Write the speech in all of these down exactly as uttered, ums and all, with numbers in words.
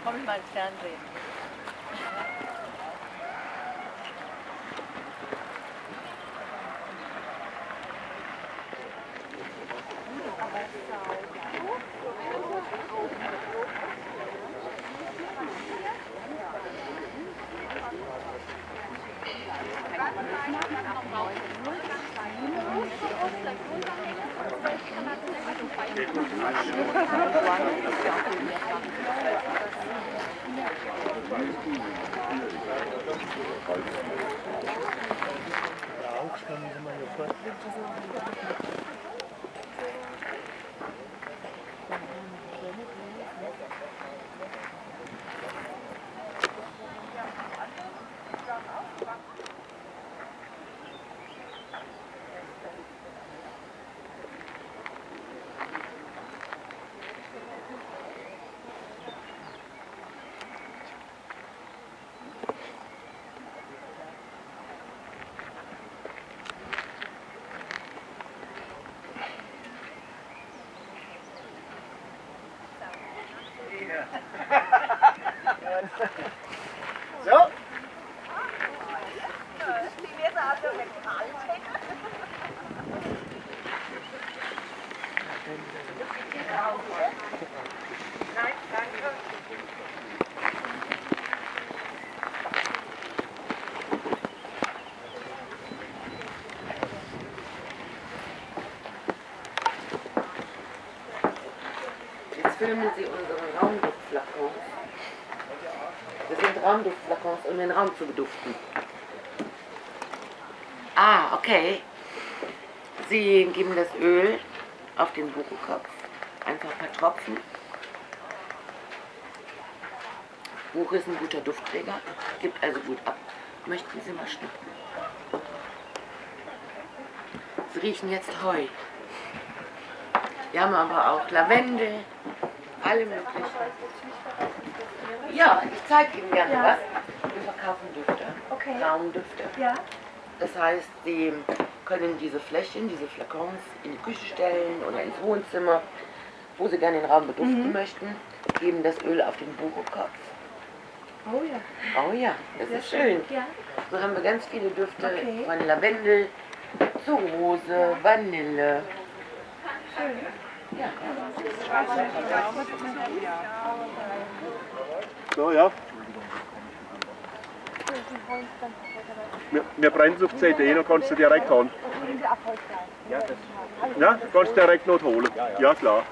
Komm ich mal ins Fernsehen. So. Die werden also weggehalten. Nein, danke. Jetzt filmen Sie unseren Raumduftflakons. Das sind Raumduftflakons, um den Raum zu beduften. Ah, okay. Sie geben das Öl auf den Buchenkopf. Einfach ein paar Tropfen. Buche ist ein guter Duftträger, gibt also gut ab. Möchten Sie mal schnuppern? Sie riechen jetzt Heu. Wir haben aber auch Lavendel, alle möglichen. Ja, ich zeige Ihnen gerne Ja. was. Wir verkaufen Düfte, Okay. Raumdüfte. Ja. Das heißt, Sie können diese Fläschchen, diese Flakons in die Küche stellen oder ins Wohnzimmer, wo Sie gerne den Raum beduften Mhm. möchten, geben das Öl auf den Buchenkopf. Oh ja. Oh ja, das Sehr ist schön. Ja. So haben wir ganz viele Düfte Okay. von Lavendel zu Rose, Vanille. Schön. Ja. So, ja. Wir, wir brennen es auf C D, dann kannst du direkt holen. Ja, du kannst direkt noch holen. Ja, klar.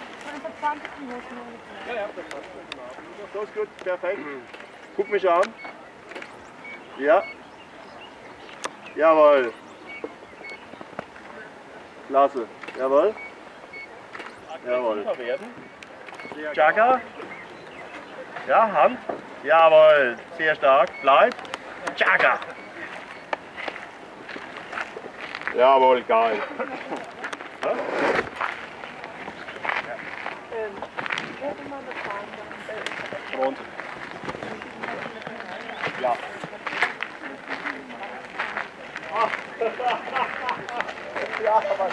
So ist gut, perfekt. Guck mich an. Ja. Jawohl. Klasse. Jawohl. Jawohl. Jagger. Ja, Hand. Jawohl. Sehr stark. Bleib. Jagger. Jawohl, geil. Ja? Und? Ja. Ja, aber